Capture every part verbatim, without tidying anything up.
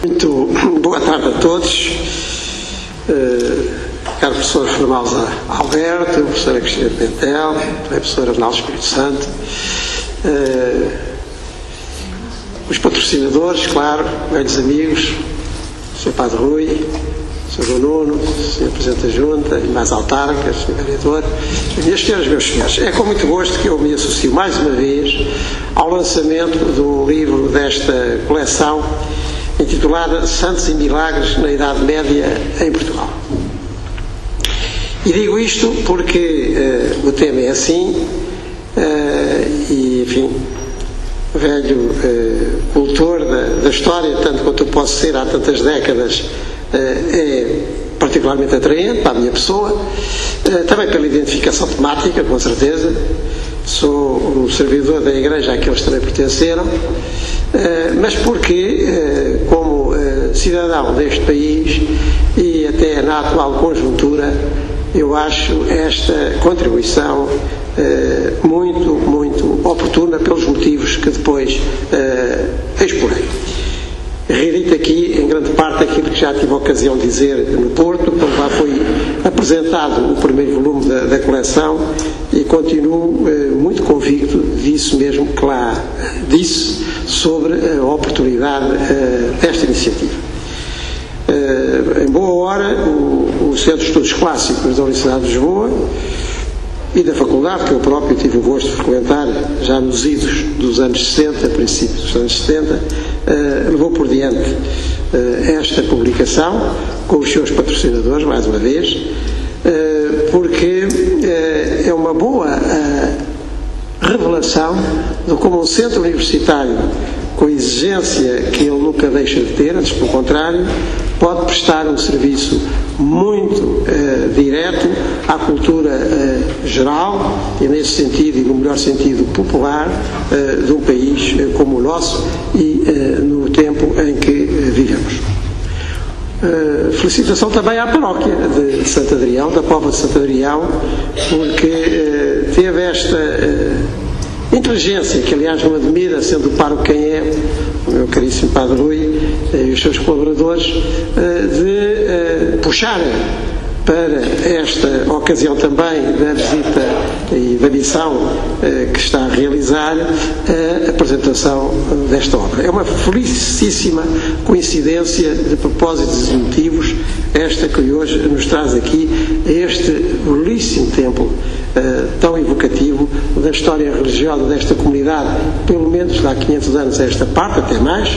Muito boa tarde a todos, uh, caro professor Formosa Alberto, professora Cristina Pimentel, professora Arnaldo Espírito Santo, uh, os patrocinadores, claro, velhos amigos, o senhor Padre Rui, o senhor Nuno, o senhor Presidente da Junta e mais autarcas, o senhor Vereador, minhas senhoras, meus senhores, é com muito gosto que eu me associo mais uma vez ao lançamento do livro desta coleção intitulada Santos e Milagres na Idade Média em Portugal. E digo isto porque uh, o tema é assim, uh, e enfim, velho uh, cultor da, da história, tanto quanto eu posso ser há tantas décadas, uh, é particularmente atraente para a minha pessoa, uh, também pela identificação temática, com certeza. Sou um servidor da Igreja a que eles também pertenceram, uh, mas porque, uh, como uh, cidadão deste país e até na atual conjuntura, eu acho esta contribuição uh, muito, muito oportuna pelos motivos que depois uh, exporei. Reedito aqui, em grande parte, aquilo que já tive a ocasião de dizer no Porto, quando lá foi apresentado o primeiro volume da, da coleção, e continuo eh, muito convicto disso mesmo que lá disse sobre a oportunidade eh, desta iniciativa. Eh, em boa hora, o, o Centro de Estudos Clássicos da Universidade de Lisboa e da Faculdade, que eu próprio tive o gosto de frequentar já nos idos dos anos sessenta, princípios dos anos setenta, eh, levou por diante eh, esta publicação com os seus patrocinadores, mais uma vez, eh, porque eh, é uma boa eh, revelação de como um centro universitário, com a exigência que ele nunca deixa de ter, antes pelo contrário, pode prestar um serviço muito eh, direto à cultura eh, geral e, nesse sentido, e no melhor sentido, popular eh, de um país eh, como o nosso e eh, no tempo em que eh, vivemos. Uh, felicitação também à paróquia de Santo Adrião, da Póvoa de Santo Adrião, porque uh, teve esta uh, inteligência, que aliás não admira, sendo o pároco quem é, o meu caríssimo Padre Rui uh, e os seus colaboradores, uh, de uh, puxar para esta ocasião também da visita e da missão eh, que está a realizar a apresentação desta obra. É uma felicíssima coincidência de propósitos e motivos esta que hoje nos traz aqui este belíssimo templo eh, tão evocativo da história religiosa desta comunidade, pelo menos de há quinhentos anos a esta parte, até mais,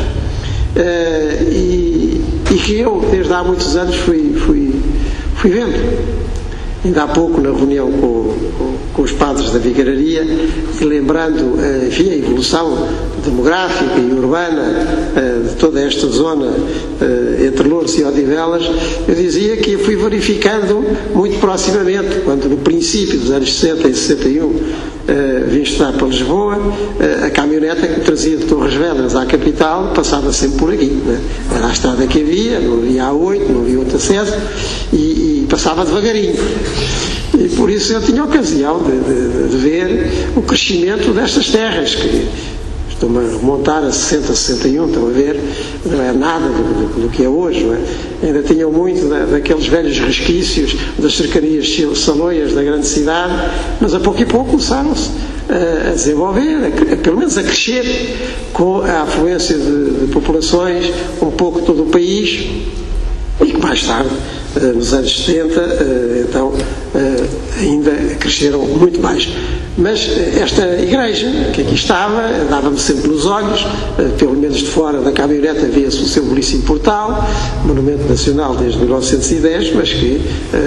eh, e, e que eu desde há muitos anos fui, fui Fui vendo, ainda há pouco na reunião com, com, com os padres da Vigararia, e lembrando, enfim, a evolução demográfica e urbana de toda esta zona entre Lourdes e Odivelas, eu dizia que fui verificando muito proximamente, quando no princípio dos anos sessenta e sessenta e um Uh, vim estudar para Lisboa, uh, a caminhoneta que trazia de Torres Vedras à capital passava sempre por aqui, né? Era a estrada que havia, não havia A oito, não havia outro acesso, e, e passava devagarinho, e por isso eu tinha ocasião de, de, de ver o crescimento destas terras, que estou-me a remontar a sessenta, sessenta e um, estão a ver, não é nada do, do, do que é hoje, não é? Ainda tinham muito da, daqueles velhos resquícios das cercanias saloias da grande cidade, mas a pouco e pouco começaram-se a, a desenvolver, a, a, pelo menos a crescer, com a afluência de, de populações um pouco todo o país, e que mais tarde, nos anos setenta, então ainda cresceram muito mais. Mas esta igreja que aqui estava dava-me sempre nos olhos, pelo menos de fora da caminhoneta via-se o seu belíssimo portal, monumento nacional desde mil novecentos e dez, mas que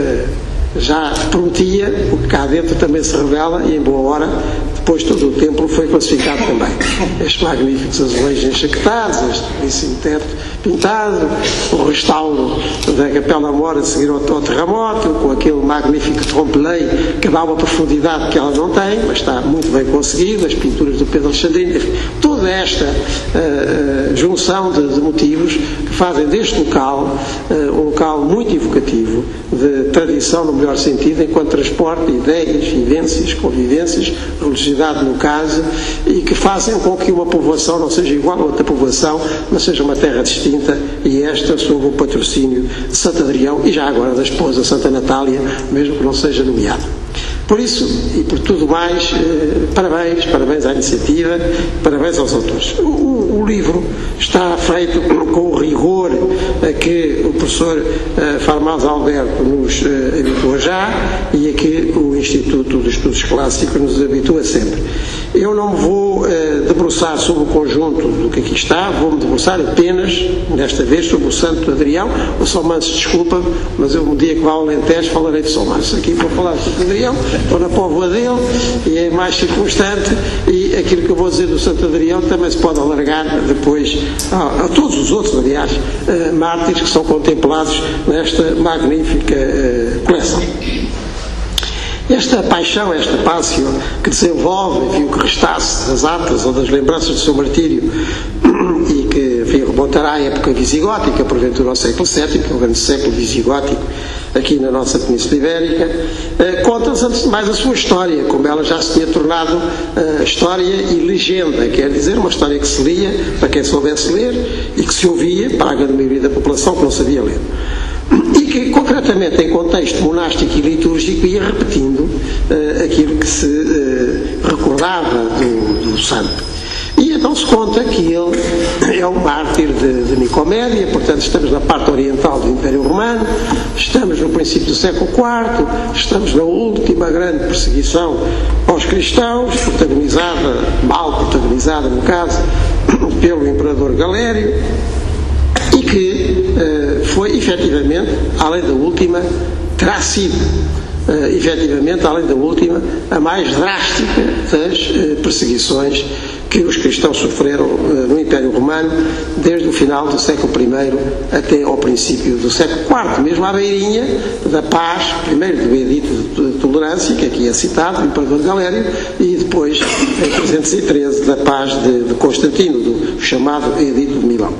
já prometia, o que cá dentro também se revela, e em boa hora depois todo o templo foi classificado também. Estes magníficos azulejos enxaquetados, este belíssimo teto pintado, o restauro da Capela Mora a seguir ao, ao terremoto, com aquele magnífico trompe-l'œil que dá uma profundidade que ela não tem, mas está muito bem conseguido, as pinturas do Pedro Alexandrino, enfim, toda esta uh, uh, junção de, de motivos que fazem deste local uh, um local muito evocativo, de tradição no melhor sentido, enquanto transporte ideias, vivências, convivências, religiosidade no caso, e que fazem com que uma povoação não seja igual a outra povoação, mas seja uma terra distinta, e esta sob o patrocínio de Santo Adrião e já agora da esposa Santa Natália, mesmo que não seja nomeada. Por isso, e por tudo mais, eh, parabéns, parabéns à iniciativa, parabéns aos autores. O, o, o livro está feito com o rigor a que o professor eh, Farmás Alberto nos eh, habitua já e a que o Instituto de Estudos Clássicos nos habitua sempre. Eu não me vou eh, debruçar sobre o conjunto do que aqui está, vou-me debruçar apenas, desta vez, sobre o Santo Adrião. O São Manso, desculpa-me, mas eu, um dia que vá ao Alentejo, falarei de São Manso. Aqui vou falar de Santo Adrião, estou na póvoa dele e é mais circunstante, e aquilo que eu vou dizer do Santo Adrião também se pode alargar depois a, a todos os outros, aliás, eh, mártires que são contemplados nesta magnífica eh, coleção. Esta paixão, esta pássio que desenvolve, enfim, o que restasse das atas ou das lembranças do seu martírio e que, enfim, remontará à época visigótica, porventura ao século sétimo, que é o grande século visigótico aqui na nossa Península Ibérica, eh, conta-nos antes de mais a sua história, como ela já se tinha tornado eh, história e legenda, quer dizer, uma história que se lia para quem soubesse ler e que se ouvia para a grande maioria da população que não sabia ler. E que, concretamente, em contexto monástico e litúrgico, ia repetindo uh, aquilo que se uh, recordava do, do santo. E então se conta que ele é um mártir de, de Nicomédia, portanto estamos na parte oriental do Império Romano, estamos no princípio do século quarto, estamos na última grande perseguição aos cristãos, protagonizada, mal protagonizada no caso, pelo Imperador Galério, e que uh, foi efetivamente, além da última, terá sido uh, efetivamente, além da última, a mais drástica das uh, perseguições que os cristãos sofreram uh, no Império Romano, desde o final do século primeiro até ao princípio do século quarto, mesmo à beirinha da paz, primeiro do Edito de Tolerância, que aqui é citado, do Imperador Galério, e depois, em trezentos e treze, da paz de, de Constantino, do chamado Edito de Milão.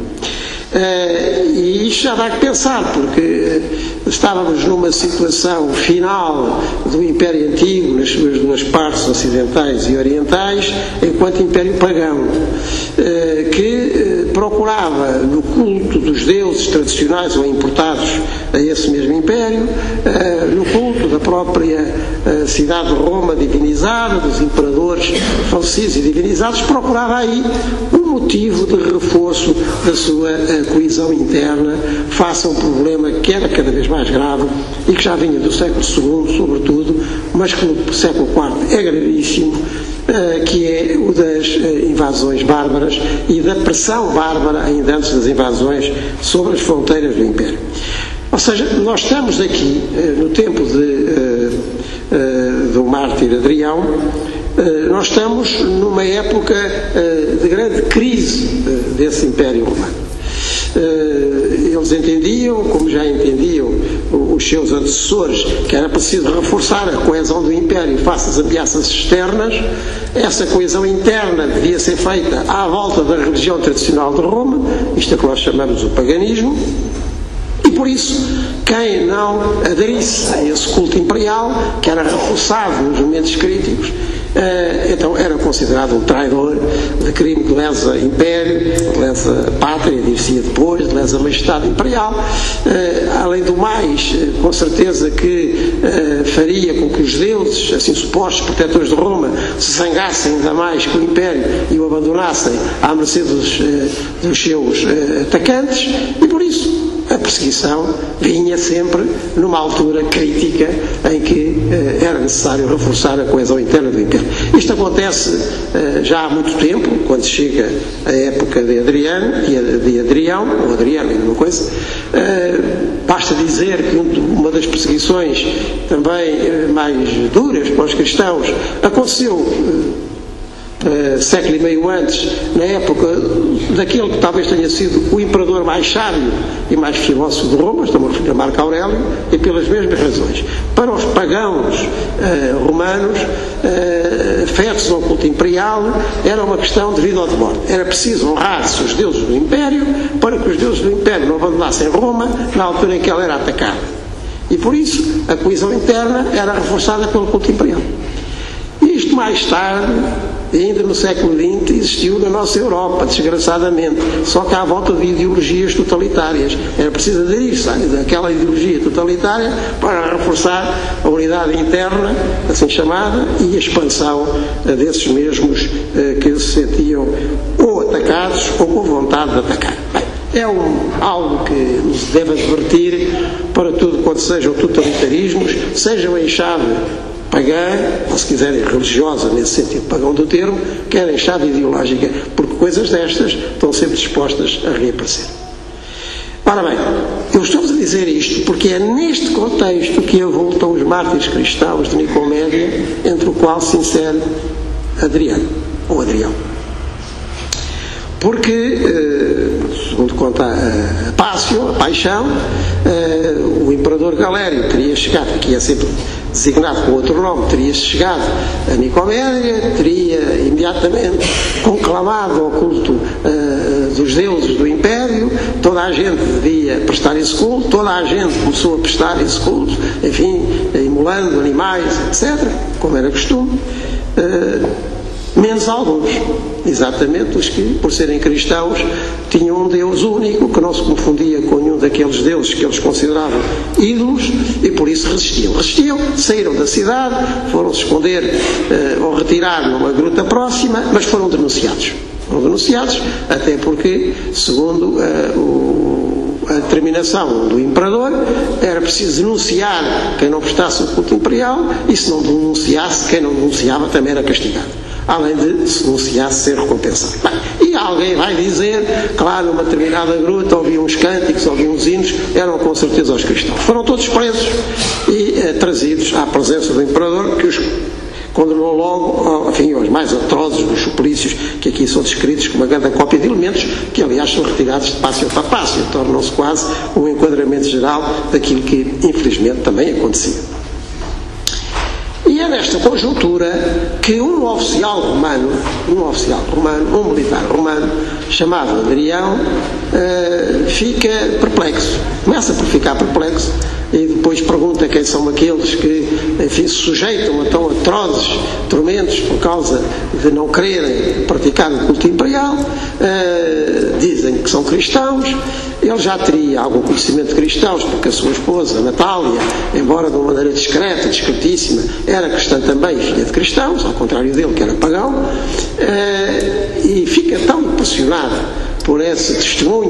Uh, e isto já dá que pensar, porque estávamos numa situação final do Império Antigo, nas suas duas partes ocidentais e orientais, enquanto Império Pagão, uh, que uh, procurava no culto dos deuses tradicionais ou importados a esse mesmo Império, uh, no culto da própria uh, cidade de Roma divinizada, dos imperadores falecidos e divinizados, procurava aí um motivo de reforço da sua uh, coesão interna face a um problema que era cada vez mais grave e que já vinha do século segundo, sobretudo, mas que no século quarto é gravíssimo, que é o das invasões bárbaras e da pressão bárbara, ainda antes das invasões, sobre as fronteiras do Império. Ou seja, nós estamos aqui, no tempo de, do mártir Adrião, nós estamos numa época de grande crise desse Império Romano. Eles entendiam, como já entendiam os seus antecessores, que era preciso reforçar a coesão do Império face às ameaças externas. Essa coesão interna devia ser feita à volta da religião tradicional de Roma, isto é que nós chamamos o paganismo, e por isso quem não aderisse a esse culto imperial, que era reforçado nos momentos críticos, então era considerado um traidor de crime de lesa império, de lesa pátria, dir-se-ia depois, de lesa majestade imperial. Além do mais, com certeza que faria com que os deuses, assim supostos protetores de Roma, se zangassem ainda mais com o império e o abandonassem à mercê dos, dos seus atacantes, e por isso a perseguição vinha sempre numa altura crítica em que eh, era necessário reforçar a coesão interna do Império. Isto acontece eh, já há muito tempo, quando chega a época de Adriano, de Adrião, ou Adriano, é uma coisa. Eh, basta dizer que um, uma das perseguições também eh, mais duras para os cristãos aconteceu eh, Uh, século e meio antes, na época daquele que talvez tenha sido o imperador mais sábio e mais filósofo de Roma, estamos a referir a Marco Aurélio, e pelas mesmas razões. Para os pagãos uh, romanos, uh, fetos ao culto imperial, era uma questão de vida ou de morte. Era preciso honrar-se os deuses do Império para que os deuses do Império não abandonassem Roma na altura em que ela era atacada. E por isso a coesão interna era reforçada pelo culto imperial. Isto mais tarde, ainda no século vinte, existiu na nossa Europa, desgraçadamente, só que à volta de ideologias totalitárias. Era preciso aderir-se àquela ideologia totalitária para reforçar a unidade interna, assim chamada, e a expansão desses mesmos que se sentiam ou atacados ou com vontade de atacar. Bem, é um, algo que nos deve advertir para tudo quanto sejam totalitarismos, sejam em chave pagã, ou se quiserem religiosa, nesse sentido pagão do termo, quer em chave ideológica, porque coisas destas estão sempre dispostas a reaparecer. Ora bem, eu estou-vos a dizer isto porque é neste contexto que avultam os mártires cristãos de Nicomédia, entre o qual se insere Adriano, ou Adrião. Porque, segundo conta a Pássio, a Paixão, o imperador Galério teria chegado, que é sempre designado com outro nome, teria chegado a Nicomédia, teria imediatamente conclamado ao culto dos deuses do Império, toda a gente devia prestar esse culto, toda a gente começou a prestar esse culto, enfim, imolando animais, etcétera, como era costume. Menos alguns, exatamente os que, por serem cristãos, tinham um Deus único, que não se confundia com nenhum daqueles deuses que eles consideravam ídolos, e por isso resistiam. Resistiam, saíram da cidade, foram se esconder uh, ou retirar numa gruta próxima, mas foram denunciados. Foram denunciados, até porque, segundo uh, o a determinação do imperador, era preciso denunciar quem não prestasse o culto imperial, e se não denunciasse, quem não denunciava também era castigado, além de se denunciasse ser recompensado. Bem, e alguém vai dizer, claro, numa determinada gruta havia uns cânticos, havia uns hinos, eram com certeza os cristãos. Foram todos presos e eh, trazidos à presença do imperador, que os condenou logo, enfim, aos mais atrozes dos suplícios, que aqui são descritos com uma grande cópia de elementos, que aliás são retirados de Pássio para Pássio, tornam-se quase um enquadramento geral daquilo que infelizmente também acontecia. E é nesta conjuntura que um oficial romano, um oficial romano, um militar romano, chamado Adrião, uh, fica perplexo. Começa por ficar perplexo e depois pergunta quem são aqueles que, enfim, se sujeitam a tão atrozes tormentos por causa de não quererem praticar o culto imperial. Uh, dizem que são cristãos. Ele já teria algum conhecimento de cristãos, porque a sua esposa, Natália, embora de uma maneira discreta, discretíssima, era cristã também, filha de cristãos, ao contrário dele, que era pagão, e fica tão impressionado por esse testemunho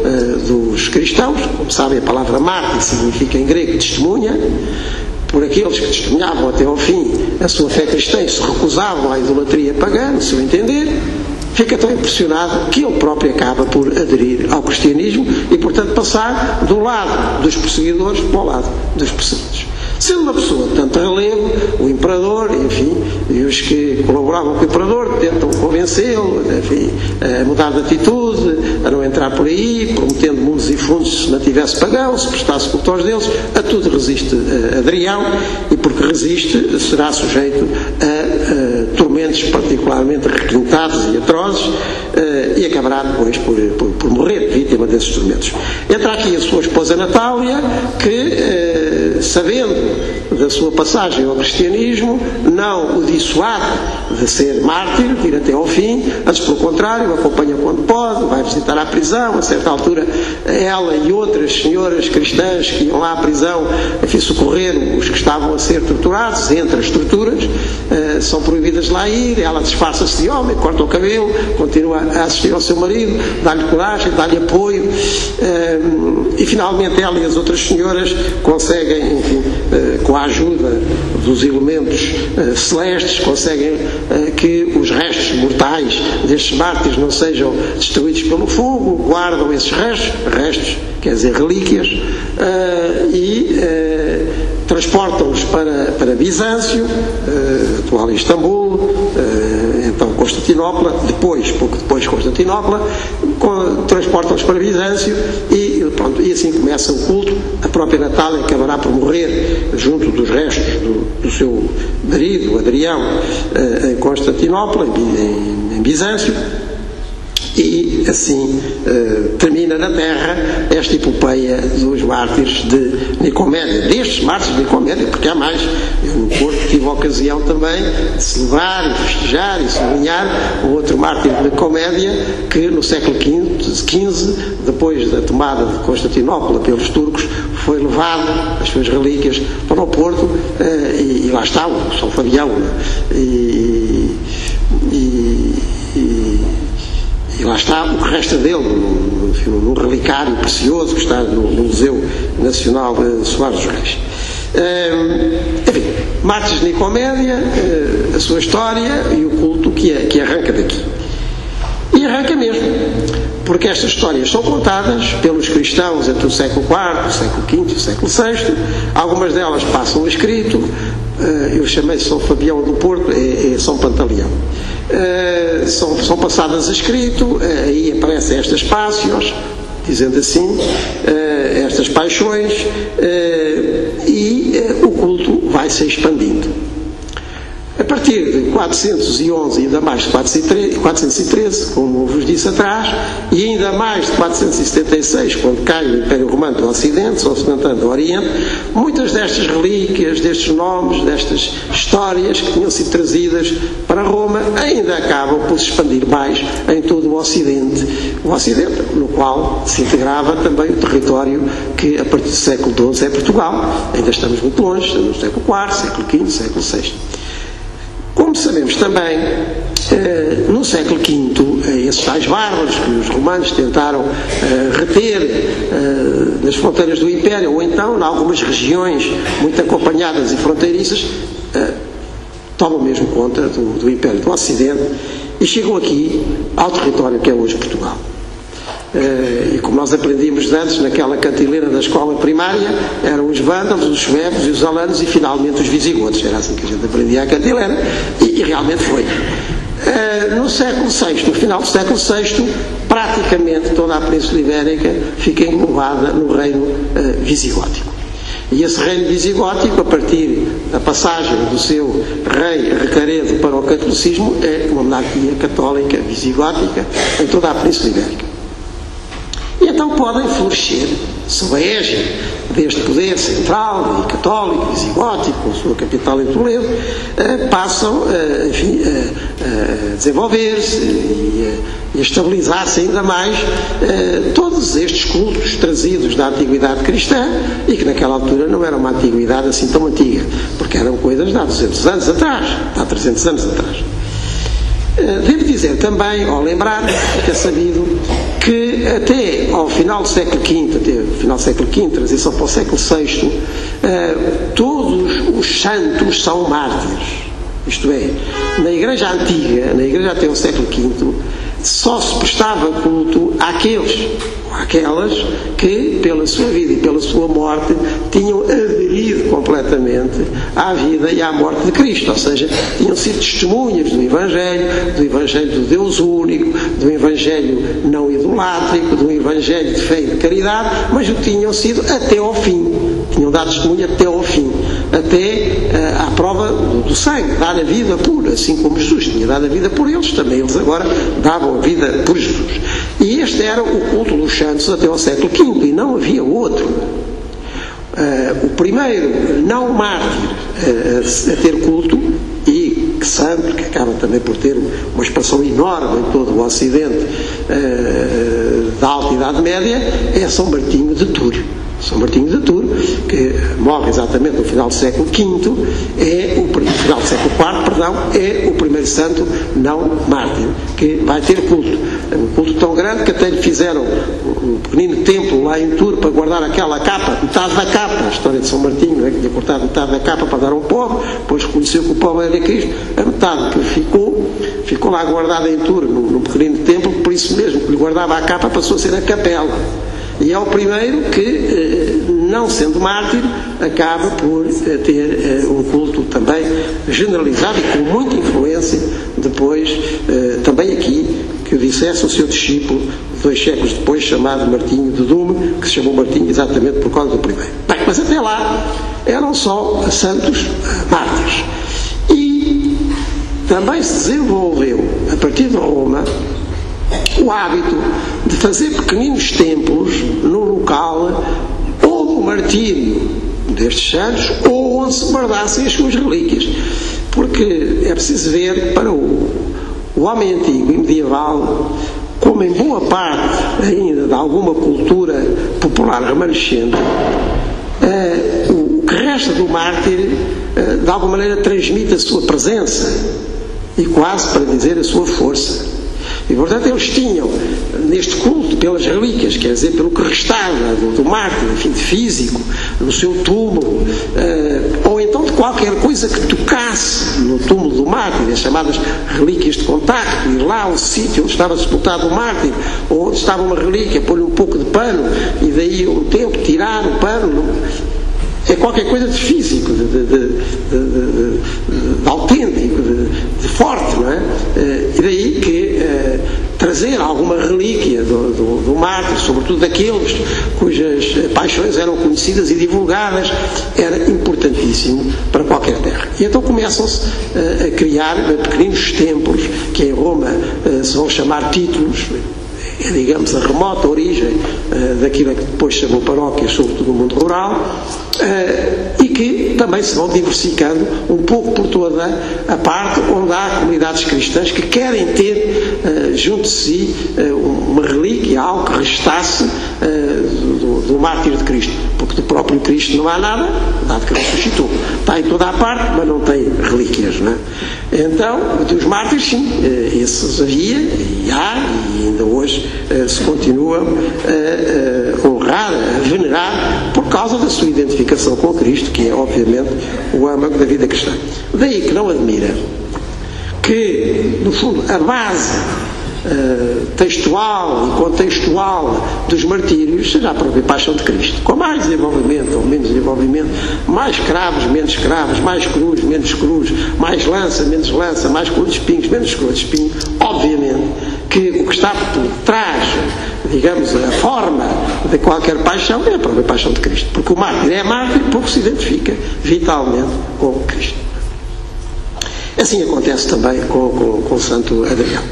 dos cristãos. Como sabem, a palavra mártir significa em grego testemunha, por aqueles que testemunhavam até ao fim a sua fé cristã e se recusavam à idolatria pagã, no seu entender. Fica tão impressionado que ele próprio acaba por aderir ao cristianismo e, portanto, passar do lado dos perseguidores para o lado dos perseguidos. Sendo uma pessoa de tanto relevo, o imperador, enfim, e os que colaboravam com o imperador tentam convencê-lo, enfim, a mudar de atitude, a não entrar por aí, prometendo mundos e fundos se não tivesse pagão, se prestasse culto aos deuses. A tudo resiste Adrião, e porque resiste será sujeito a, a tormentos particularmente requintados e atrozes, uh, e acabará depois por, por, por morrer vítima desses tormentos. Entra aqui a sua esposa Natália, que, uh, sabendo da sua passagem ao cristianismo, não o dissuade de ser mártir, de ir até ao fim, antes pelo contrário, o acompanha quando pode, vai visitar à prisão. A certa altura, ela e outras senhoras cristãs que iam lá à prisão, enfim, socorrer os que estavam a ser torturados. Entre as torturas, uh, são proibidas de lá ir, ela disfarça-se de homem, corta o cabelo, continua a assistir ao seu marido, dá-lhe coragem, dá-lhe apoio, uh, e finalmente ela e as outras senhoras conseguem, enfim, uh, com a ajuda dos elementos uh, celestes, conseguem uh, que os restos mortais destes mártires não sejam destruídos pelo fogo, guardam esses restos, restos, quer dizer, relíquias, uh, e uh, transportam-os para, para Bizâncio, uh, atual Istambul, uh, então Constantinopla, depois, pouco depois Constantinopla, transportam-os para Bizâncio e, pronto, e assim começa o culto. A própria Natália acabará por morrer junto dos restos do, do seu marido, Adrião, uh, em Constantinopla, em, em, em Bizâncio. E assim uh, termina na terra esta epopeia dos mártires de Nicomédia, destes mártires de Nicomédia, porque há mais. Eu no Porto tive a ocasião também de celebrar e festejar e sublinhar o outro mártir de Nicomédia, que no século quinze, depois da tomada de Constantinopla pelos turcos, foi levado, as suas relíquias, para o Porto, uh, e, e lá está o São Fabião, e, e, e E lá está o que resta dele, num, num relicário precioso que está no, no Museu Nacional de Soares dos Reis. Uh, enfim, mártires de Nicomédia, uh, a sua história e o culto que, é, que arranca daqui. E arranca mesmo, porque estas histórias são contadas pelos cristãos entre o século quarto, o século quinto e o século sexto. Algumas delas passam escrito. Uh, eu chamei São Fabião do Porto, é, é São Pantaleão. Uh, são, são passadas a escrito, uh, aí aparecem estas pássios, dizendo assim, uh, estas paixões, uh, e uh, o culto vai se expandindo. A partir de quatrocentos e onze, ainda mais de quatrocentos e treze, como vos disse atrás, e ainda mais de quatrocentos e setenta e seis, quando cai o Império Romano do Ocidente, só ostentando o Oriente, muitas destas relíquias, destes nomes, destas histórias que tinham sido trazidas para Roma, ainda acabam por se expandir mais em todo o Ocidente. O Ocidente, no qual se integrava também o território que, a partir do século doze, é Portugal. Ainda estamos muito longe, estamos no século quarto, século quinto, século sexto. Como sabemos também, eh, no século quinto, eh, esses tais bárbaros que os romanos tentaram eh, reter eh, nas fronteiras do Império, ou então, em algumas regiões muito acompanhadas e fronteiriças, eh, tomam mesmo conta do, do Império do Ocidente e chegam aqui ao território que é hoje Portugal. Uh, e como nós aprendíamos antes naquela cantileira da escola primária, eram os vândalos, os suevos e os alanos e finalmente os visigodos. Era assim que a gente aprendia a cantileira, e, e realmente foi. Uh, no século sexto, no final do século sexto, praticamente toda a Península Ibérica fica englobada no reino uh, visigótico. E esse reino visigótico, a partir da passagem do seu rei Recaredo para o catolicismo, é uma monarquia católica visigótica em toda a Península Ibérica. E então podem florescer, sob a égide deste poder central e católico, visigótico, com a sua capital em Toledo, eh, passam eh, enfim, a, a desenvolver-se e a, a estabilizar-se ainda mais eh, todos estes cultos trazidos da antiguidade cristã, e que naquela altura não era uma antiguidade assim tão antiga, porque eram coisas de há duzentos anos atrás, de há trezentos anos atrás. Devo dizer também, ou lembrar, que é sabido, que até ao final do século quinto, até ao final do século quinto, transição para o século sexto, todos os santos são mártires. Isto é, na Igreja Antiga, na Igreja até o século quinto, só se prestava culto àqueles ou àquelas que, pela sua vida e pela sua morte, tinham aderido completamente à vida e à morte de Cristo, ou seja, tinham sido testemunhas do Evangelho, do Evangelho do Deus único, do Evangelho não idolátrico, do Evangelho de fé e de caridade, mas o tinham sido até ao fim, tinham dado testemunho até ao fim, até uh, à prova do, do sangue, dar a vida por, assim como Jesus tinha dado a vida por eles, também eles agora davam a vida por Jesus. E este era o culto dos santos até ao século quinto, e não havia outro. Uh, o primeiro não mártir uh, a ter culto, e que santo, que acaba também por ter uma expansão enorme em todo o Ocidente uh, da Alta Idade Média, é São Martinho de Tours. São Martinho de Tours, que morre exatamente no final do século quinto, é o no final do século quarto, perdão, é o primeiro santo não mártir, que vai ter culto. É um culto tão grande que até lhe fizeram um pequenino templo lá em Tours para guardar aquela capa, metade da capa, a história de São Martinho, não é? Que tinha cortado metade da capa para dar ao povo, depois reconheceu que o povo era Cristo, a metade que ficou, ficou lá guardada em Tours, num, num pequenino templo, por isso mesmo que lhe guardava a capa passou a ser a capela. E é o primeiro que, não sendo mártir, acaba por ter um culto também generalizado e com muita influência depois, também aqui, que o dissesse o seu discípulo, dois séculos depois, chamado Martinho de Dume, que se chamou Martinho exatamente por causa do primeiro. Bem, mas até lá eram só santos mártires. E também se desenvolveu, a partir de Roma, o hábito de fazer pequeninos templos no local ou do martírio destes santos ou onde se guardassem as suas relíquias. Porque é preciso ver para o, o homem antigo e medieval, como em boa parte ainda de alguma cultura popular remanescente, eh, o que resta do mártir eh, de alguma maneira transmite a sua presença e quase para dizer a sua força. E portanto eles tinham neste culto pelas relíquias, quer dizer, pelo que restava do, do mártir, enfim, de físico, no seu túmulo, eh, ou então de qualquer coisa que tocasse no túmulo do mártir, as chamadas relíquias de contacto, ir lá ao sítio onde estava sepultado o mártir, ou onde estava uma relíquia, pôr-lhe um pouco de pano, e daí um tempo tirar o pano. É qualquer coisa de físico, de, de, de, de, de, de autêntico, de, de forte, não é? E daí que eh, trazer alguma relíquia do, do, do mártir, sobretudo daqueles cujas paixões eram conhecidas e divulgadas, era importantíssimo para qualquer terra. E então começam-se eh, a criar pequeninos templos, que em Roma eh, se vão chamar títulos, é, digamos, a remota origem uh, daquilo que depois se chamou paróquias, sobretudo no mundo rural, uh, e que também se vão diversificando um pouco por toda a parte onde há comunidades cristãs que querem ter uh, junto de si uh, uma relíquia, algo que restasse uh, do, do mártir de Cristo, porque do próprio Cristo não há nada, dado que ressuscitou. Está em toda a parte, mas não tem relíquias, não é? Então, dos mártires, sim, uh, esses havia, e há, e ainda hoje uh, se continuam a uh, uh, honrar, a venerar, por causa da sua identificação com Cristo, que é, obviamente, o âmago da vida cristã. Daí que não admira que, no fundo, a base uh, textual e contextual dos martírios seja a própria paixão de Cristo, com mais desenvolvimento ou menos desenvolvimento, mais cravos, menos cravos, mais cruz, menos cruz, mais lança, menos lança, mais cor de espinhos, menos cor de espinho. Obviamente que o que está por trás, digamos, a forma de qualquer paixão é a própria paixão de Cristo, porque o mártir é mártir porque se identifica vitalmente com Cristo. Assim acontece também com, com, com o Santo Adrião.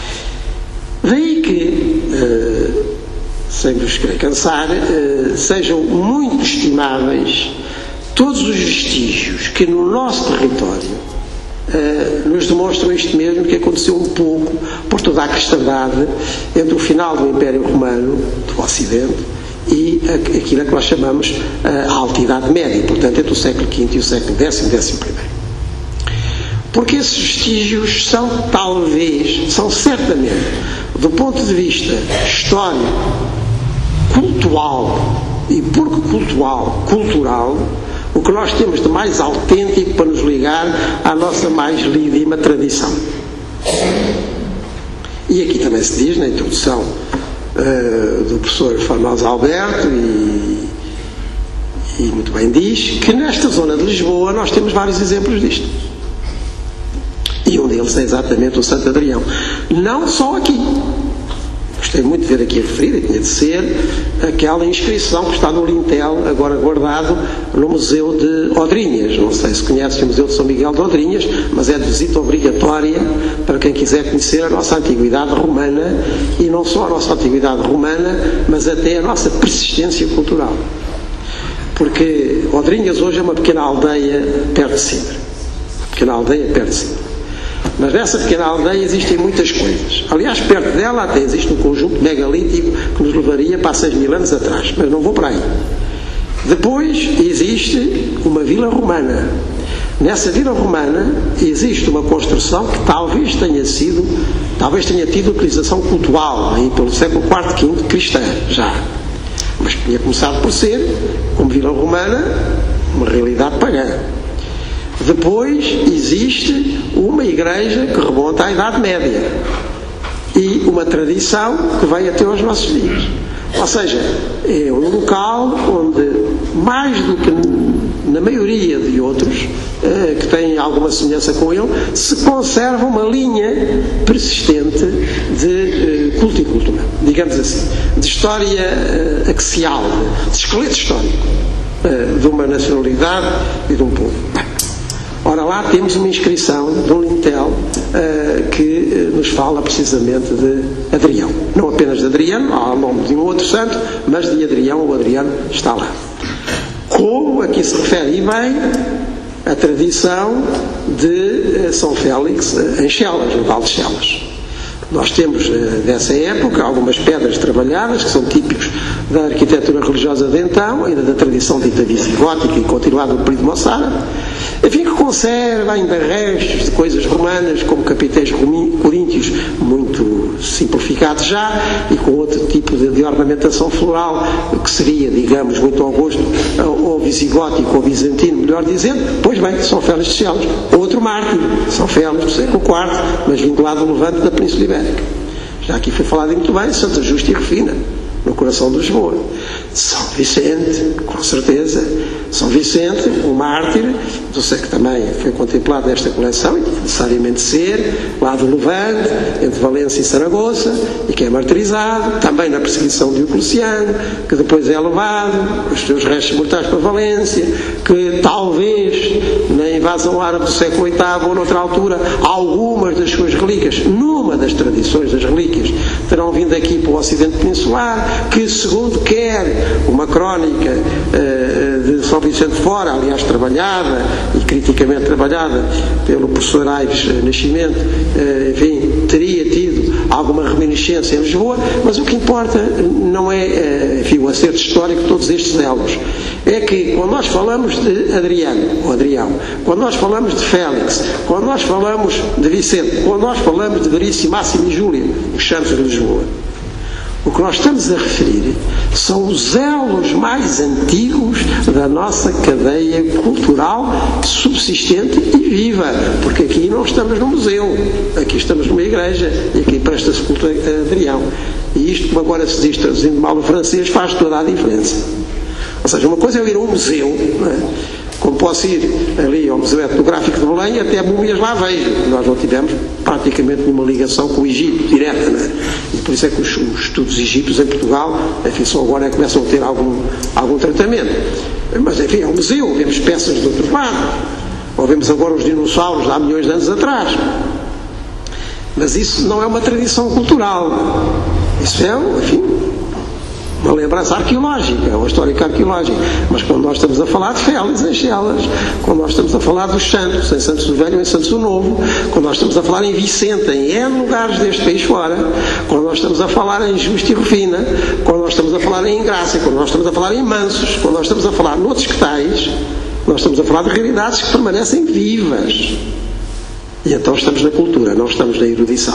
Daí que, eh, sem vos querer cansar, eh, sejam muito estimáveis todos os vestígios que no nosso território Uh, nos demonstram isto mesmo, que aconteceu um pouco por toda a cristandade entre o final do Império Romano do Ocidente e a, aquilo que nós chamamos uh, a Alta Idade Média, portanto entre o século quinto e o século décimo, décimo primeiro. Porque esses vestígios são talvez, são certamente, do ponto de vista histórico, cultural, e porque cultural, cultural, o que nós temos de mais autêntico para nos ligar à nossa mais lídima tradição. E aqui também se diz, na introdução uh, do professor Formosa Alberto, e, e muito bem diz, que nesta zona de Lisboa nós temos vários exemplos disto. E um deles é exatamente o Santo Adrião. Não só aqui. Gostei muito de ver aqui referida, e tinha de ser aquela inscrição que está no Lintel, agora guardado no Museu de Odrinhas. Não sei se conhecem o Museu de São Miguel de Odrinhas, mas é de visita obrigatória para quem quiser conhecer a nossa antiguidade romana, e não só a nossa antiguidade romana, mas até a nossa persistência cultural. Porque Odrinhas hoje é uma pequena aldeia perto de Sintra. Uma pequena aldeia perto de Sintra. Mas nessa pequena aldeia existem muitas coisas. Aliás, perto dela até existe um conjunto megalítico que nos levaria para seis mil anos atrás, mas não vou para aí. Depois existe uma vila romana. Nessa vila romana existe uma construção que talvez tenha sido, talvez tenha tido utilização cultural, aí pelo século quarto, quinto, cristã, já. Mas tinha começado por ser, como vila romana, uma realidade pagã. Depois existe uma igreja que remonta à Idade Média e uma tradição que vai até aos nossos dias. Ou seja, é um local onde, mais do que na maioria de outros, eh, que têm alguma semelhança com ele, se conserva uma linha persistente de eh, culto e cultura, digamos assim, de história eh, axial, de esqueleto histórico eh, de uma nacionalidade e de um povo. Ora, lá temos uma inscrição de um lintel uh, que uh, nos fala precisamente de Adrião. Não apenas de Adriano, há o nome de um outro santo, mas de Adrião, o Adriano está lá. Como aqui se refere e bem a tradição de uh, São Félix uh, em Chelas, no Val de Chelas. Nós temos, dessa época, algumas pedras trabalhadas, que são típicos da arquitetura religiosa de então, ainda da tradição dita visigótica e continuada no período moçárabe, enfim, que conserva ainda restos de coisas romanas, como capiteis coríntios, muito simplificados já, e com outro tipo de, de ornamentação floral, que seria, digamos, muito ao gosto, ou visigótico ou bizantino, melhor dizendo. Pois bem, São Félix de Chelas, outro mártir, São Félix do século quarto, mas vinculado ao levante da Península Ibérica. Já aqui foi falado muito bem, Santa Justa e Rufina, no coração de Lisboa. São Vicente, com certeza, São Vicente, um mártir, eu sei que também foi contemplado nesta coleção, e tinha necessariamente ser, lá do Levante, entre Valência e Saragoça, e que é martirizado, também na perseguição de Diocleciano, que depois é levado, com os seus restos mortais para Valência, que talvez, na invasão árabe do século oitavo, ou noutra altura, algumas das suas relíquias, numa das tradições das relíquias, terão vindo aqui para o Ocidente Peninsular, que, segundo quer uma crónica uh, de São Vicente de Fora, aliás trabalhada e criticamente trabalhada pelo professor Aires Nascimento, uh, enfim, teria tido alguma reminiscência em Lisboa, mas o que importa não é uh, enfim, o acerto histórico de todos estes elos. É que quando nós falamos de Adriano, ou Adrião, quando nós falamos de Félix, quando nós falamos de Vicente, quando nós falamos de Veríssimo, Máximo e Júlia, os santos de Lisboa, o que nós estamos a referir são os elos mais antigos da nossa cadeia cultural subsistente e viva, porque aqui não estamos no museu, aqui estamos numa igreja e aqui presta-se culto a Adrião. E isto, como agora se diz traduzindo mal o francês, faz toda a diferença. Ou seja, uma coisa é eu ir a um museu, não é? Como posso ir ali ao Museu Etnográfico de Belém, até múmias lá vejo. Nós não tivemos praticamente nenhuma ligação com o Egito direta, não é? E por isso é que os, os estudos egípcios em Portugal, enfim, só agora começam a ter algum, algum tratamento. Mas, enfim, é um museu, vemos peças de outros lados, ou vemos agora os dinossauros há milhões de anos atrás. Mas isso não é uma tradição cultural. Isso é, enfim, uma lembrança arqueológica, uma histórica arqueológica. Mas quando nós estamos a falar de Félix em Chelas, quando nós estamos a falar dos santos, em Santos do Velho ou em Santos do Novo, quando nós estamos a falar em Vicente, em N lugares deste país fora, quando nós estamos a falar em Justa e Rufina, quando nós estamos a falar em Ingrácia, quando nós estamos a falar em Mansos, quando nós estamos a falar noutros que tais, nós estamos a falar de realidades que permanecem vivas. E então estamos na cultura, não estamos na erudição.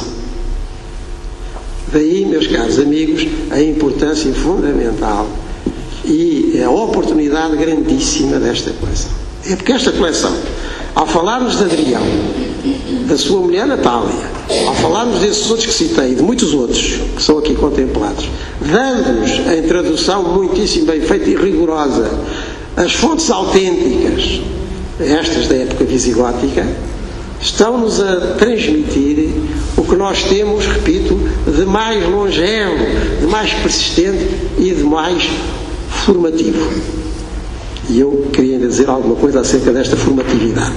Daí, meus caros amigos, a importância fundamental e a oportunidade grandíssima desta coleção. É porque esta coleção, ao falarmos de Adrião, da sua mulher Natália, ao falarmos desses outros que citei, e de muitos outros que são aqui contemplados, dando-nos, em tradução muitíssimo bem feita e rigorosa, as fontes autênticas, estas da época visigótica, estão-nos a transmitir o que nós temos, repito, de mais longevo, de mais persistente e de mais formativo. E eu queria ainda dizer alguma coisa acerca desta formatividade.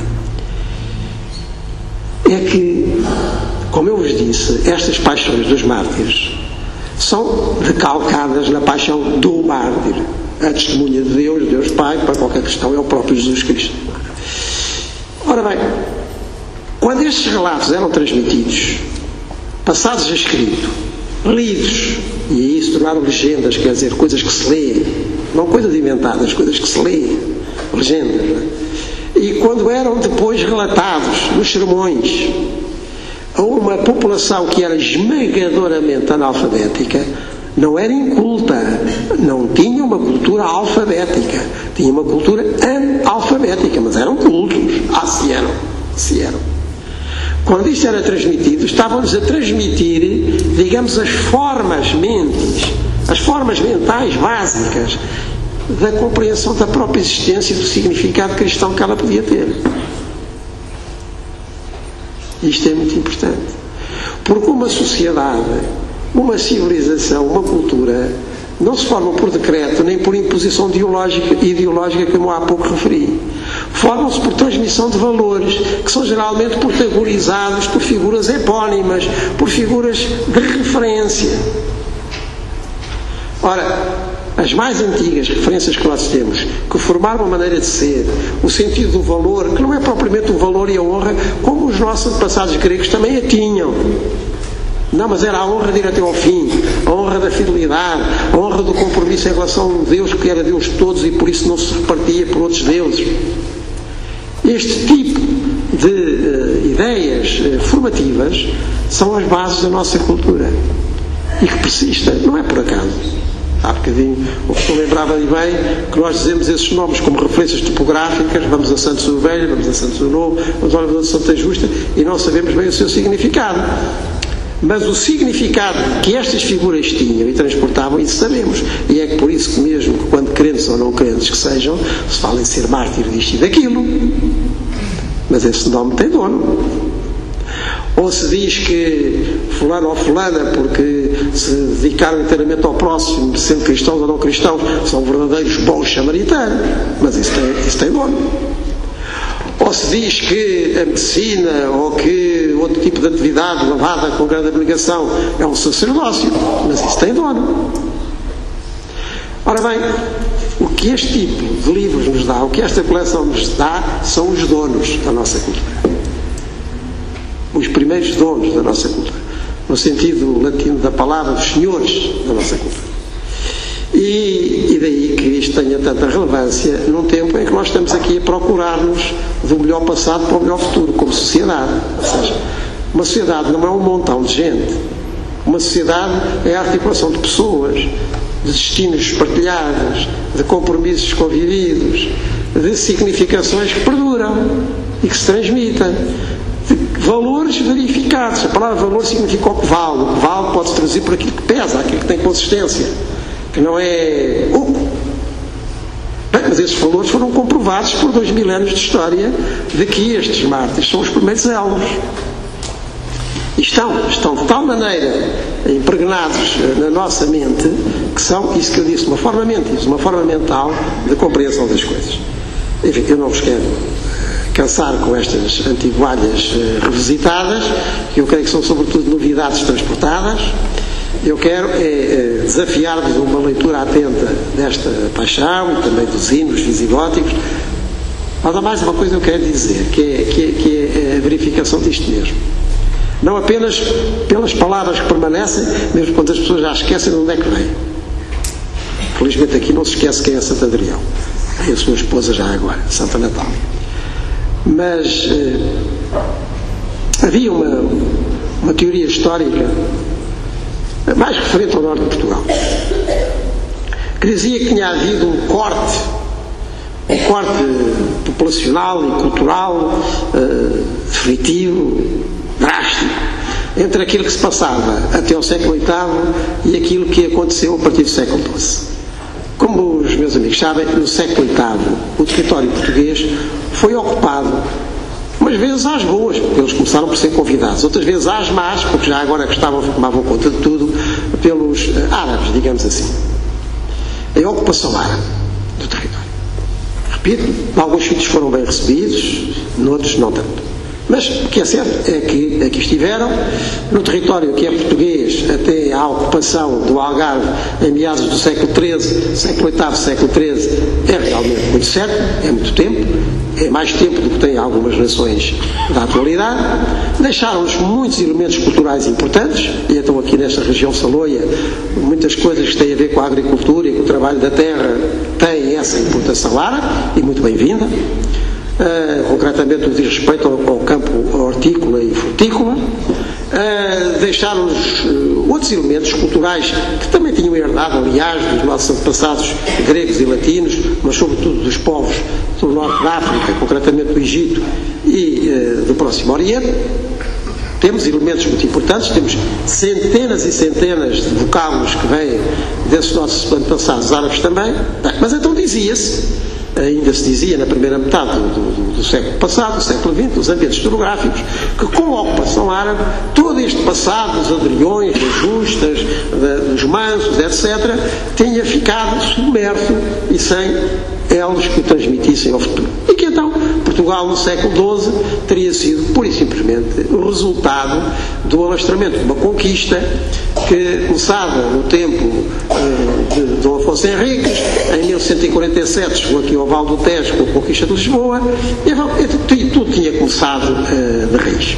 É que, como eu vos disse, estas paixões dos mártires são decalcadas na paixão do mártir. A testemunha de Deus, Deus Pai, para qualquer questão, é o próprio Jesus Cristo. Ora bem, quando estes relatos eram transmitidos, passados a escrito, lidos, e aí se tornaram legendas, quer dizer, coisas que se leem, não coisas inventadas, coisas que se leem, legendas, não é? E quando eram depois relatados nos sermões a uma população que era esmagadoramente analfabética, não era inculta, não tinha uma cultura alfabética, tinha uma cultura analfabética, mas eram cultos, ah, se eram, se eram. Quando isto era transmitido, estavam-nos a transmitir, digamos, as formas mentes, as formas mentais básicas da compreensão da própria existência e do significado cristão que ela podia ter. Isto é muito importante. Porque uma sociedade, uma civilização, uma cultura, não se forma por decreto, nem por imposição ideológica, ideológica como há pouco referi. formam-se por transmissão de valores, que são geralmente protagonizados por figuras epónimas, por figuras de referência. Ora, as mais antigas referências que nós temos, que formaram a maneira de ser, o sentido do valor, que não é propriamente o valor e a honra, como os nossos antepassados gregos também a tinham. Não, mas era a honra de ir até ao fim, a honra da fidelidade, a honra do compromisso em relação a um Deus que era Deus de todos e por isso não se repartia por outros deuses. Este tipo de uh, ideias uh, formativas são as bases da nossa cultura e que persistem, não é por acaso. Há bocadinho, o que eu lembrava bem, que nós dizemos esses nomes como referências topográficas, vamos a Santos do Velho, vamos a Santos do Novo, vamos ao Elevador de Santa Justa, e não sabemos bem o seu significado. Mas o significado que estas figuras tinham e transportavam, isso sabemos. E é que por isso que mesmo que quando crentes ou não crentes que sejam, se fala em ser mártir disto e daquilo. Mas esse nome tem dono. Ou se diz que fulano ou fulana, porque se dedicaram inteiramente ao próximo, sendo cristãos ou não cristãos, são verdadeiros bons samaritanos. Mas isso tem, isso tem dono. Ou se diz que a medicina ou que outro tipo de atividade levada com grande abnegação é um sacerdócio. Mas isso tem dono. Ora bem, o que este tipo de livros nos dá, o que esta coleção nos dá, são os donos da nossa cultura. Os primeiros donos da nossa cultura, no sentido latino da palavra, dos senhores da nossa cultura. E, e daí que isto tenha tanta relevância num tempo em que nós estamos aqui a procurar-nos do melhor passado para o melhor futuro, como sociedade. Ou seja, uma sociedade não é um montão de gente. Uma sociedade é a articulação de pessoas, de destinos partilhados, de compromissos convividos, de significações que perduram e que se transmitem. Valores verificados. A palavra valor significa o que vale. O que vale pode-se traduzir por aquilo que pesa, aquilo que tem consistência, que não é oco. Bem, mas esses valores foram comprovados por dois mil anos de história de que estes mártires são os primeiros elos. E estão, estão de tal maneira impregnados na nossa mente que são, isso que eu disse, uma forma mental, uma forma mental de compreensão das coisas. Enfim, eu não vos quero cansar com estas antigualhas uh, revisitadas, que eu creio que são sobretudo novidades transportadas. Eu quero é, é, desafiar-vos a uma leitura atenta desta paixão e também dos hinos visigóticos. Mas há mais uma coisa que eu quero dizer, que é, que, é, que é a verificação disto mesmo. Não apenas pelas palavras que permanecem, mesmo quando as pessoas já esquecem de onde é que vem. Felizmente aqui não se esquece quem é Santo Adrião. É a sua esposa já agora, Santa Natália. Mas eh, havia uma, uma teoria histórica mais referente ao norte de Portugal, que dizia que tinha havido um corte, um corte populacional e cultural eh, definitivo, drástico, entre aquilo que se passava até ao século oitavo e aquilo que aconteceu a partir do século doze. Como os meus amigos sabem, no século oitavo o território português foi ocupado, umas vezes às boas, porque eles começaram por ser convidados, outras vezes às más, porque já agora que estavam, tomavam conta de tudo, pelos uh, árabes, digamos assim. A ocupação árabe do território. Repito, alguns sítios foram bem recebidos, noutros não tanto. Mas o que é certo é que aqui estiveram, no território que é português, até à ocupação do Algarve em meados do século treze, século oitavo, século treze, é realmente muito certo, é muito tempo, é mais tempo do que têm algumas nações da atualidade. Deixaram-nos muitos elementos culturais importantes, e então aqui nesta região Saloia, muitas coisas que têm a ver com a agricultura e com o trabalho da terra têm essa importação árabe, e muito bem-vinda. Uh, concretamente no que diz respeito ao, ao campo hortícola e frutícola. Uh, deixaram-nos uh, outros elementos culturais que também tinham herdado, aliás, dos nossos antepassados gregos e latinos, mas sobretudo dos povos do norte da África, concretamente do Egito e uh, do Próximo Oriente. Temos elementos muito importantes, temos centenas e centenas de vocábulos que vêm desses nossos antepassados árabes também. Bem, mas então dizia-se ainda se dizia na primeira metade do, do, do século passado, do século vinte, dos ambientes historiográficos, que com a ocupação árabe, todo este passado dos Adriões, das Justas, dos Mansos, etcétera, tinha ficado submerso e sem elos que o transmitissem ao futuro. E que então Portugal no século doze teria sido pura e simplesmente o resultado do alastramento de uma conquista que, começada no tempo uh, de Dom Afonso Henriques, em mil cento e quarenta e sete chegou aqui ao Vale do Tejo com a conquista de Lisboa, e, e tudo tinha começado uh, de raiz.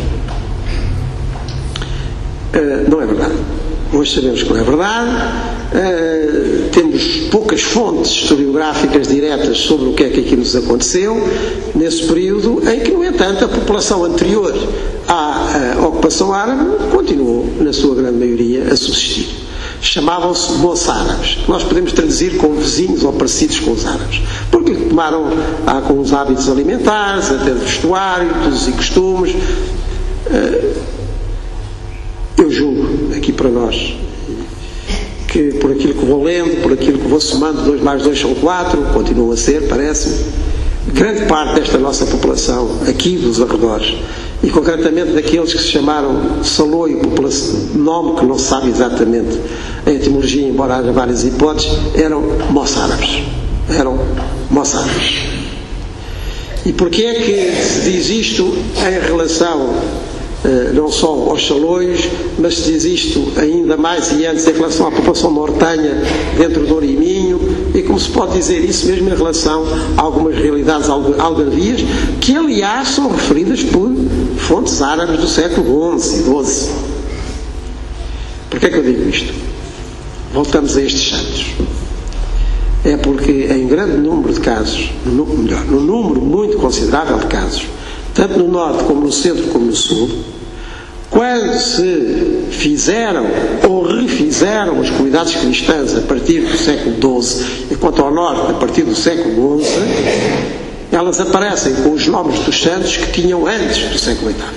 Uh, não é verdade. Hoje sabemos que não é verdade. Uh, temos poucas fontes historiográficas diretas sobre o que é que aqui nos aconteceu nesse período em que, no entanto, a população anterior à uh, ocupação árabe continuou, na sua grande maioria, a subsistir. Chamavam-se moçárabes, que nós podemos traduzir como vizinhos ou parecidos com os árabes, porque tomaram ah, com os hábitos alimentares, até de vestuário, usos e costumes. Uh, eu julgo, aqui para nós, que por aquilo que vou lendo, por aquilo que vou somando, dois mais dois são quatro, continuam a ser, parece-me, grande parte desta nossa população, aqui dos arredores, e concretamente daqueles que se chamaram Saloio, nome que não se sabe exatamente a etimologia, embora haja várias hipóteses, eram moçárabes. Eram moçárabes. E porquê é que se diz isto em relação Uh, não só aos Saloios, mas se diz isto ainda mais e antes em relação à população nortenha dentro do Douro e Minho, e como se pode dizer isso mesmo em relação a algumas realidades algarvias, que aliás são referidas por fontes árabes do século onze e doze. Porquê é que eu digo isto? Voltamos a estes santos. É porque em grande número de casos, no, melhor, no número muito considerável de casos, tanto no Norte como no Centro como no Sul, quando se fizeram ou refizeram as comunidades cristãs a partir do século doze, enquanto ao Norte a partir do século onze, elas aparecem com os nomes dos santos que tinham antes do século oitavo.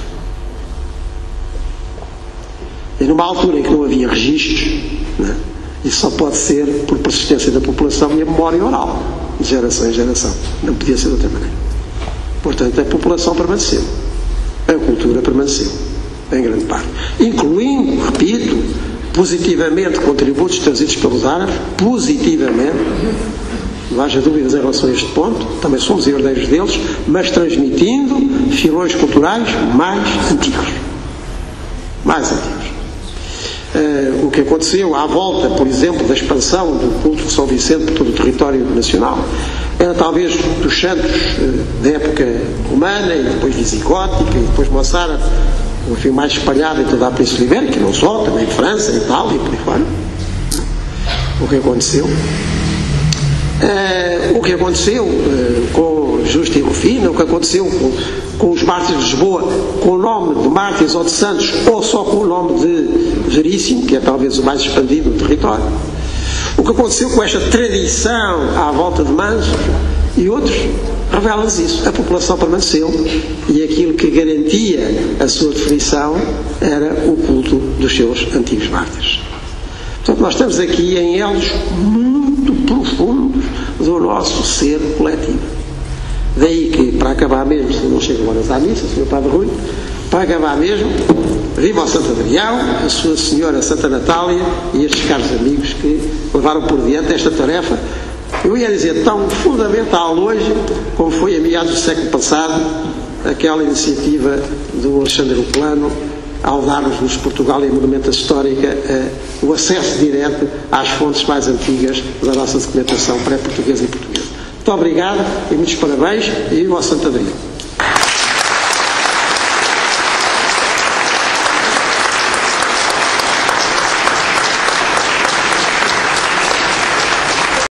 E numa altura em que não havia registros, né, isso só pode ser por persistência da população e a memória oral, de geração em geração. Não podia ser de outra maneira. Portanto, a população permaneceu. A cultura permaneceu, em grande parte. Incluindo, repito, positivamente contributos trazidos pelos árabes, positivamente, não haja dúvidas em relação a este ponto, também somos herdeiros deles, mas transmitindo filões culturais mais antigos. Mais antigos. Uh, o que aconteceu à volta, por exemplo, da expansão do culto de São Vicente por todo o território nacional, era talvez dos santos uh, da época romana e depois visigótica e depois moçárabe, enfim, mais espalhada em toda a Península Ibérica, não só, também em França, em Itália e por aí fora. O que aconteceu? Uh, o que aconteceu uh, com Justo e Rufina, o que aconteceu com, com os mártires de Lisboa, com o nome de mártires ou de santos, ou só com o nome de Veríssimo, que é talvez o mais expandido no território. O que aconteceu com esta tradição à volta de Mansos e outros, revela-nos isso. A população permaneceu e aquilo que garantia a sua definição era o culto dos seus antigos mártires. Portanto, nós estamos aqui em elos muito profundos do nosso ser coletivo. Daí que, para acabar mesmo, se não chega horas à missa, senhor Padre Rui, para acabar mesmo, viva o Santo Adrião, a sua senhora Santa Natália e estes caros amigos que levaram por diante esta tarefa, eu ia dizer, tão fundamental hoje, como foi a meados do século passado, aquela iniciativa do Alexandre o Plano, ao dar-nos Portugal e a Monumenta Histórica eh, o acesso direto às fontes mais antigas da nossa documentação pré-portuguesa e portuguesa. Muito obrigado e muitos parabéns e viva o Santo Adrião.